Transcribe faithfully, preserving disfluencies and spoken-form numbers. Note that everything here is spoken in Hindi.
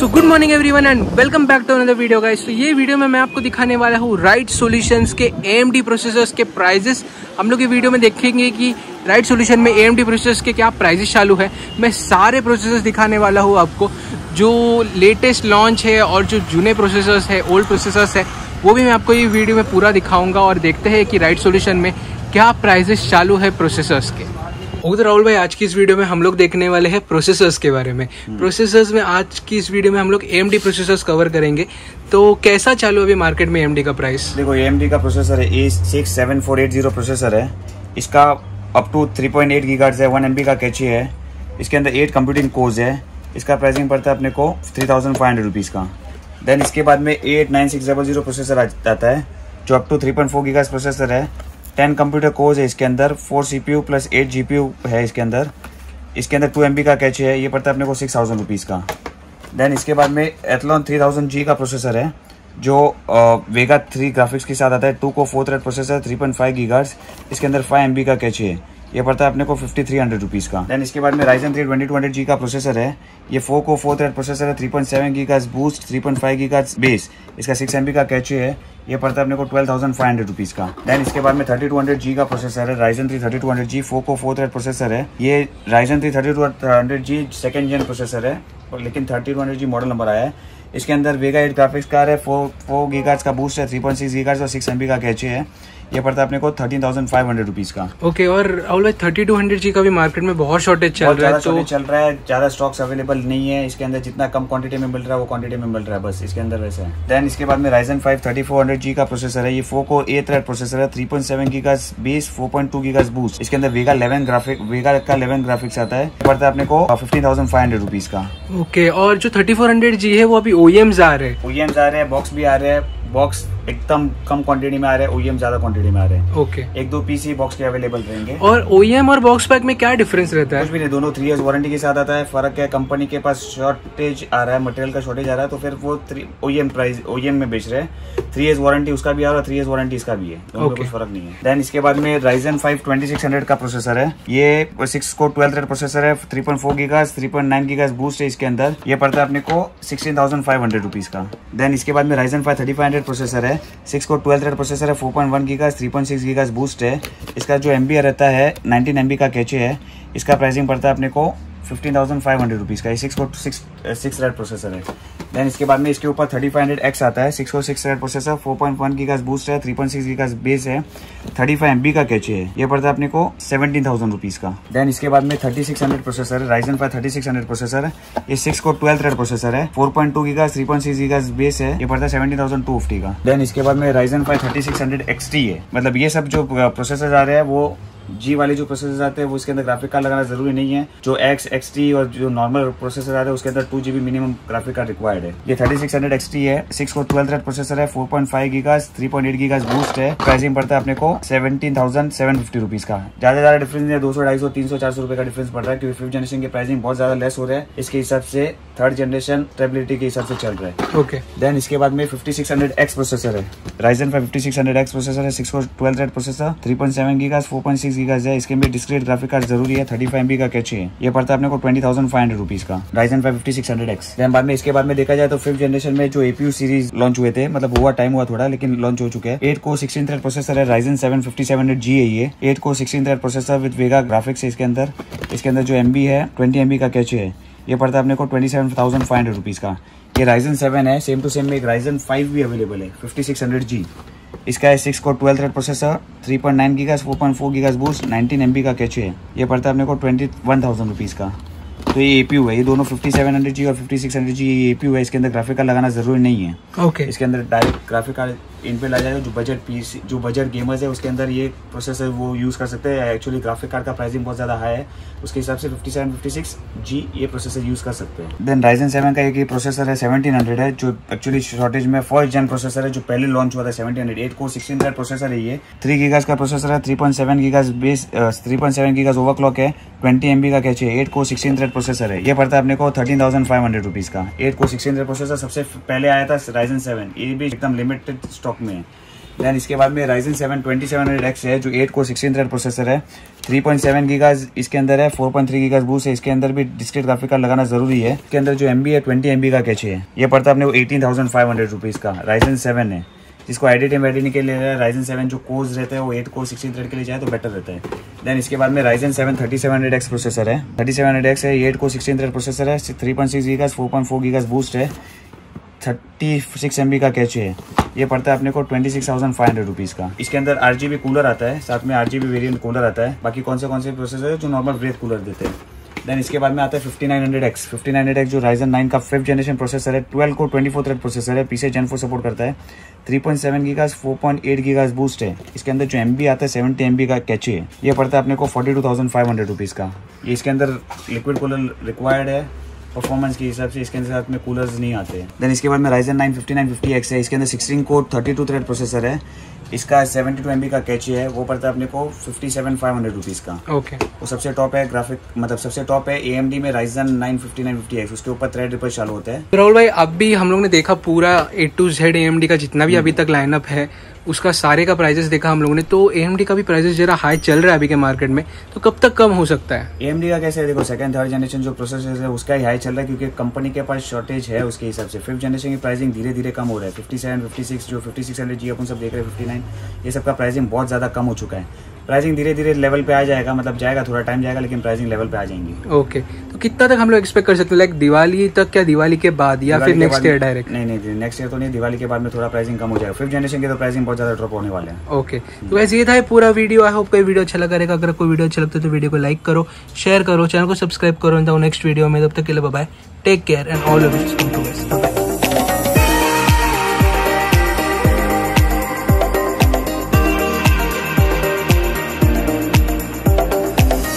So good morning everyone and welcome back to another video guys. तो ये वीडियो में मैं आपको दिखाने वाला हूँ राइट सॉल्यूशंस के ए एम डी प्रोसेसर्स के प्राइजेस। हम लोग ये वीडियो में देखेंगे कि राइट सॉल्यूशन में ए एम डी प्रोसेसर्स के क्या प्राइजेस चालू है। मैं सारे प्रोसेसर्स दिखाने वाला हूँ आपको, जो लेटेस्ट लॉन्च है और जो जूने प्रोसेसर्स है, ओल्ड प्रोसेसर्स है, वो भी मैं आपको ये वीडियो में पूरा दिखाऊंगा और देखते हैं कि राइट सॉल्यूशन में क्या प्राइजेस चालू है प्रोसेसर्स के। ओके तो राहुल भाई, आज की इस वीडियो में हम लोग देखने वाले हैं प्रोसेसर्स के बारे में। प्रोसेसर्स में आज की इस वीडियो में हम लोग A M D processors cover करेंगे। तो कैसा चालू है अभी मार्केट में ए एम डी का प्राइस? देखो, ए एम डी का प्रोसेसर है A six seven four eight zero processor है। इसका up to three point eight gigahertz है, वन एम बी का कैची है। इसके अंदर एट कंप्यूटिंग कोर्स है। इसका प्राइसिंग पड़ता है अपने को three thousand five hundred rupees का। देन इसके बाद में eight nine six double zero processor आ जाता है, जो up to three point four gigahertz processor है। टेन कंप्यूटर कोर्स है इसके अंदर, four C P U plus eight G P U है इसके अंदर। इसके अंदर टू एम बी का कैच है। ये पड़ता है अपने को सिक्स थाउजेंड रुपीज़ का। देन इसके बाद में एथलॉन थ्री थाउजेंड जी का प्रोसेसर है, जो वेगा थ्री ग्राफिक्स के साथ आता है। Two core four thread processor, three point five gigahertz. इसके अंदर फाइव एम बी का कैच है। ये पड़ता है अपने को फिफ्टी थ्री हंड्रेड रुपीज़ का। देन इसके बाद में Ryzen three twenty two hundred G का प्रोसेसर है। ये four core four thread processor है, three point seven gigahertz boost, three point five gigahertz base. इसका सिक्स एम बी का कैच है। ये पड़ता है अपने को twelve thousand five hundred rupees का। देन इसके बाद में थर्टी टू हंड्रेड जी का प्रोसेसर है, Ryzen three thirty two hundred G, four core four thread processor है। ये Ryzen three thirty two hundred G second gen processor है, लेकिन thirty two hundred G model number आया है। इसके अंदर वेगा एट ग्राफिक्स कार्ड है, फोर फोर गीगाहर्ट्ज़ का बूस्ट है, थ्री पॉइंट सिक्स गीगाहर्ट्ज़ और सिक्स एम बी का कैचे है। ये पड़ता है अपने को thirteen thousand five hundred rupees का। ओके, और राहुल भाई थर्टी टू हंड्रेड जी का भी मार्केट में बहुत शॉर्टेज चल रहा है, तो चल रहा है, ज्यादा स्टॉक्स अवेलेबल नहीं है इसके अंदर। जितना कम क्वांटिटी में मिल रहा है वो क्वांटिटी में मिल रहा है, बस इसके अंदर वैसा है। देन इसके बाद में Ryzen five thirty four hundred G का प्रोसेसर है। ये four core eight thread processor है, three point seven gigahertz base, four point two gigahertz boost. इसके अंदर वेगा इलेवन ग्राफिक वेगा का इलेवन ग्राफिक्स आता है। पड़ता है अपने को fifteen thousand five hundred rupees का। ओके, और जो थर्टी फोर हंड्रेड जी है वो अभी ओ ई एम्स आ रहे हैं। ओ ई एम्स आ रहे हैं, बॉक्स भी आ रहे हैं। बॉक्स एकदम कम क्वांटिटी में आ रहे हैं, ओ ई एम ज्यादा क्वांटिटी में आ रहे हैं। ओके, एक दो पीसी बॉक्स के अवेलेबल रहेंगे। और ओ ई एम और बॉक्स पैक में क्या डिफरेंस रहता है? कुछ भी नहीं, दोनों थ्री इयर्स वारंटी के साथ आता है। फर्क है, कंपनी के पास शॉर्टेज आ रहा है, मटेरियल का शॉर्टेज आ रहा है, तो फिर वो O E M price O E M में बेच रहे हैं। थ्री इयर्स वारंटी उसका भी आ रहा है, थ्री इयर्स वारंटी इसका भी है, दोनों में कुछ फर्क नहीं है। देन इसके बाद में Ryzen five twenty six hundred का प्रोसेसर है। ये six core twelve thread processor है, three point four gigahertz, three point nine gigahertz boost है इसके अंदर। ये पड़ता है अपने को sixteen thousand five hundred rupees का। देन इसके बाद में Ryzen five thirty five hundred processor है। Six core twelve thread processor है, four point one gigahertz, three point six gigahertz boost है। इसका जो एमबी रहता है नाइनटीन एमबी का कैचे है। इसका प्राइसिंग पड़ता है अपने को fifteen thousand five hundred rupees का। ये six core six six thread processor है। देन इसके बाद में इसके ऊपर थर्टी फाइव हंड्रेड एक्स आता है, six core six thread processor, four point one gigahertz boost है, three point six gigahertz base है, थर्टी फाइव एमबी का कैचे है। ये पड़ता है अपने को सेवेंटीन थाउजेंड रुपीज़ का। देन इसके बाद में थर्टी सिक्स हंड्रेड प्रोसेसर है, Ryzen five thirty six hundred processor है। ये six core twelve thread processor है, four point two gigahertz, three point six gigahertz base है। ये पड़ता है सेवेंटीन थाउजेंड टू फिफ्टी का। देन इसके बाद में Ryzen five thirty six hundred X T है। मतलब ये सब जो प्रोसेसर आ रहे हैं, वो जी वाले जो प्रोसेसर आते हैं वो इसके अंदर ग्राफिक कार्ड लगाना जरूरी नहीं है। जो एक्स एक्स टी और जो नॉर्मल प्रोसेसर आ रहे हैं उसके अंदर two GB minimum graphic card required है। ये thirty six hundred X T है, six core twelve thread processor है, four point five gigahertz, three point eight gigahertz boost है। प्राइसिंग पड़ता है अपने को seventeen thousand seven fifty rupees का। ज्यादा ज्यादा डिफरेंस है, दो सौ ढाई सौ तीन सौ चार सौ रुपए का डिफरेंस पड़ रहा है, क्योंकि फिफ्थ जनरेशन के प्राइसिंग बहुत ज्यादा लेस हो रहा है। इसके हिसाब से थर्ड जनरेशन स्टेबिलिटी के हिसाब से चल रहा है। ओके, देन इसके बाद में fifty six hundred X processor है, Ryzen five fifty six hundred X processor है, six core twelve thread processor, three point seven gigahertz, four point six gigahertz है। इसके में डिस्क्रीट ग्राफिक कार्ड जरूरी है, थर्टी फाइव एमबी का कैचे है। ये पड़ता है अपने को twenty thousand five hundred rupees का, Ryzen five fifty six hundred X. Then बाद में इसके बाद में देखा जाए तो फिफ्थ जनरेशन में जो एपीयू सीरीज लॉन्च हुए थे, मतलब हुआ टाइम हुआ थोड़ा, लेकिन लॉन्च हो चुके हैं। Eight core sixteen thread processor है, Ryzen seven fifty seven hundred G है। ये eight core sixteen thread processor with Vega graphics है इसके अंदर। इसके अंदर जो एमबी है ट्वेंटी एमबी का कैचे है। ये पड़ता है अपने को twenty seven thousand five hundred rupees का। ये राइजन सेवन है, सेम टू सेम में एक राइजन फाइव भी अवेलेबल है, फिफ्टी सिक्स हंड्रेड जी। इसका है six core twelve thread processor, three point nine gigahertz, four point four gigahertz boost, nineteen MB का कैचे है। ये पड़ता है अपने को ट्वेंटी वन थाउजेंड रुपीज़ का। तो ये एपीयू है, ये दोनों फिफ्टी सेवन हंड्रेड जी और फिफ्टी सिक्स हंड्रेड जी ये एपीयू है। इसके अंदर ग्राफिक कार्ड लगाना जरूरी नहीं है। Okay okay. इसके अंदर डायरेक्ट ग्राफिक कार्ड इन पे ला जाएगा। जो बजट पीसी जो बजट गेमर्स है उसके अंदर ये प्रोसेसर वो यूज कर सकते हैं। एक्चुअली ग्राफिक कार्ड का प्राइसिंग बहुत ज्यादा हाई है, उसके हिसाब से fifty seven fifty six G ये प्रोसेसर यूज कर सकते हैं। देन राइजन सेवन का एक ये प्रोसेसर है, सेवनटीन हंड्रेड है, जो एक्चुअली शॉर्टेज में फर्स्ट जेन प्रोसेसर है, जो पहले लॉन्च हुआ था seventeen hundred. Eight core sixteen thread processor है। ये थ्री गीगाहर्ट्ज़ का प्रोसेसर है, three point seven gigahertz base, three point seven gigahertz overclock है, ट्वेंटी एमबी का कैचे है। Eight core sixteen thread processor है। ये पड़ता है अपने को thirteen thousand five hundred rupees का। Eight core sixteen thread processor सबसे पहले आया था राइजन सेवन, ये भी एकदम लिमिटेड स्टॉक में है। देन इसके बाद में Ryzen seven twenty seven hundred X है जो eight core sixteen thread processor है, थ्री पॉइंट सेवन गीगाज इसके अंदर है, four point three gigs boost है। इसके अंदर भी डिस्क्रीट ग्राफिक कार्ड लगाना जरूरी है। इसके अंदर जो एमबी है ट्वेंटी एमबी का कैचे है। ये पड़ता है अपने को eighteen thousand five hundred rupees का। राइजन सेवन है, जिसको एडिटिंग वेडिटिंग के लिए राइजन सेवन जो कोर्स रहते हैं वो एट कोर सिक्सटीन थ्रेड के लिए जाए तो बेटर रहता है। देन इसके बाद में Ryzen seven thirty seven hundred X processor है, थर्टी सेवन हंड्रेड एक्स है, eight core sixteen thread processor है, three point six gigs four point four gigs boost है, थर्टी सिक्स एमबी का कैचे है। ये पड़ता है अपने को twenty six thousand five hundred rupees का। इसके अंदर आरजीबी कूलर आता है, साथ में आरजीबी वेरिएंट कूलर आता है। बाकी कौन से कौन से प्रोसेसर है जो नॉर्मल ब्रेथ कूलर देते हैं। देन इसके बाद में आता है fifty nine hundred X. Fifty nine hundred X जो राइजन नाइन का फिफ्थ जनरेशन प्रोसेसर है, twelve core twenty four thread processor है, पीसी जेन फोर सपोर्ट करता है, three point seven gigs four point eight gigs boost है। इसके अंदर जो एमबी आता है सेवेंटी एमबी का कैचे है। ये पड़ता है अपने को forty two thousand five hundred rupees का। ये इसके अंदर लिक्विड कूलर रिक्वायर्ड है परफॉर्मेंस के हिसाब से, इसके साथ में कूलर्स नहीं आते हैं। देन इसके बाद में Ryzen nine fifty nine fifty X है। इसके अंदर sixteen core thirty two thread processor है। इसका सेवेंटी टू एमबी का कैचे है। वो पड़ता है अपने को fifty seven five hundred rupees का। Okay okay. वो सबसे टॉप है ग्राफिक, मतलब सबसे टॉप है एएमडी में Ryzen nine fifty nine fifty X. उसके ऊपर थ्रेड रिपर चालू होता है। राहुल भाई, अब भी हम लोग ने देखा पूरा ए टू जेड एएमडी का जितना भी अभी तक लाइनअप है उसका सारे का प्राइजेस देखा हम लोगों ने। तो एएमडी का भी प्राइजेस जरा हाई चल रहा है अभी के मार्केट में, तो कब तक कम हो सकता है? एएमडी का कैसे है, देखो सेकंड थर्ड जनरेशन जो प्रोसेसर है उसका ही हाई चल रहा है क्योंकि कंपनी के पास शॉर्टेज है। उसके हिसाब से फिफ्थ जनरेशन की प्राइसिंग धीरे धीरे कम हो रहा है। फिफ्टी सेवन फिफ्टी सिक्स जो फिफ्टी सिक्स हंड्रेड जी अपन सब देख रहे हैं, फिफ्टी नाइन, ये सब का प्राइसिंग बहुत ज्यादा कम हो चुका है। प्राइसिंग धीरे धीरे लेवल पे आ जाएगा, मतलब जाएगा, थोड़ा टाइम जाएगा, लेकिन प्राइसिंग लेवल पे आ जाएंगी। Okay okay. तो कितना तक हम लोग एक्सपेक्ट कर सकते हैं, लाइक दिवाली तक, क्या दिवाली के बाद या फिर नेक्स्ट ईयर डायरेक्ट? नहीं नहीं नेक्स्ट ईयर तो नहीं, दिवाली के बाद में थोड़ा प्राइसिंग कम हो जाएगा। फिफ्थ जनरेशन के तो प्राइसिंग बहुत ज्यादा ड्रॉप होने वाले हैं। Okay okay. तो वैसे ये था पूरा वीडियो। आई होप कोई वीडियो अच्छा लगा रहेगा। अगर कोई वीडियो अच्छा लगता है तो वीडियो को लाइक करो, शेयर करो, चैनल को सब्सक्राइब करो। नेक्स्ट वीडियो में, तब तक के लिए bye bye, take care and all the best.